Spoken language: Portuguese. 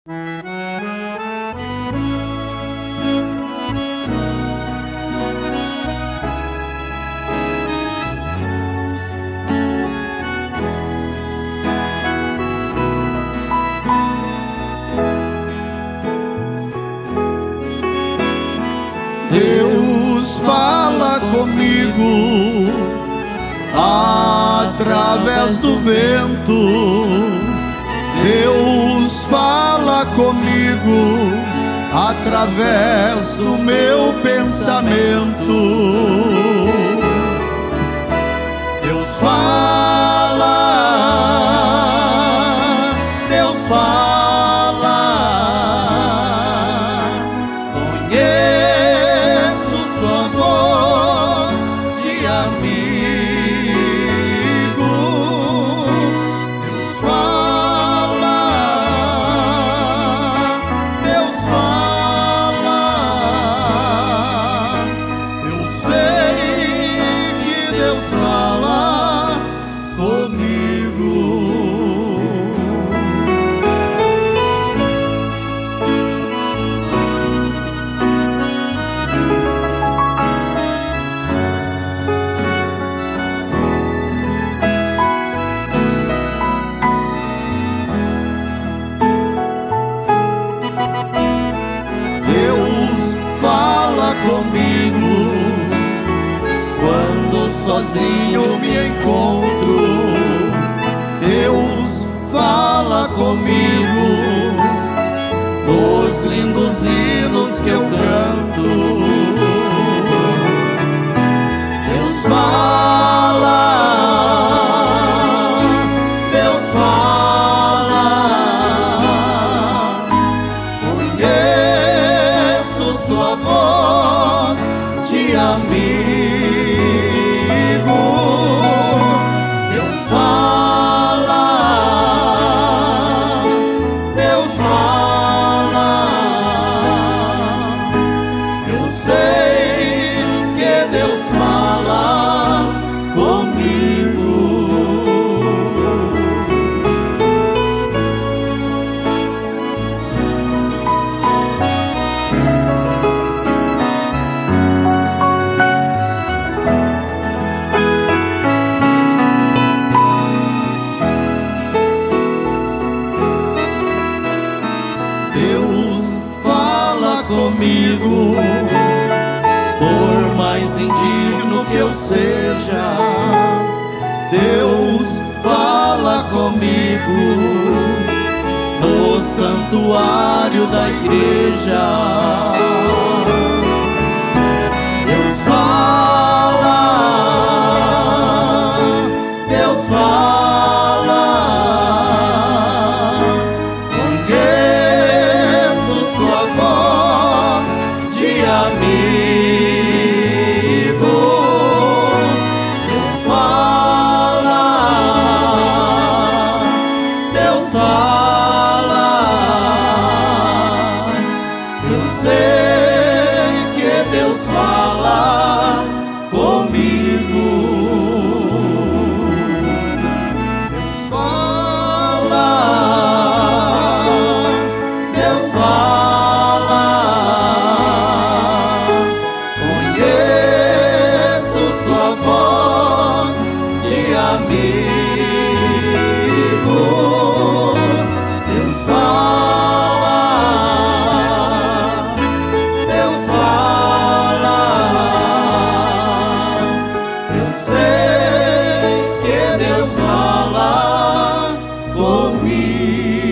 Deus fala comigo através do vento. Deus fala comigo através do meu pensamento. Deus fala, Deus fala. Conheço sua voz de amigo. Deus fala, Deus fala. Eu sei que Deus fala comigo. Deus fala comigo quando sozinho me encontro. Deus fala comigo nos lindos hinos que eu canto. Deus fala, Deus fala. Conheço sua voz de amigo. Deus fala, Deus fala. Eu sei que Deus fala comigo. Deus fala comigo, por mais indigno que eu seja. Deus fala comigo no santuário da igreja. Deus fala, Deus fala. Conheço sua voz de amigo. Deus fala, Deus fala. Eu sei que Deus fala comigo. Deus fala, Deus fala. Conheço sua voz de amigo. Deus fala, Deus fala. Eu sei que Deus fala comigo.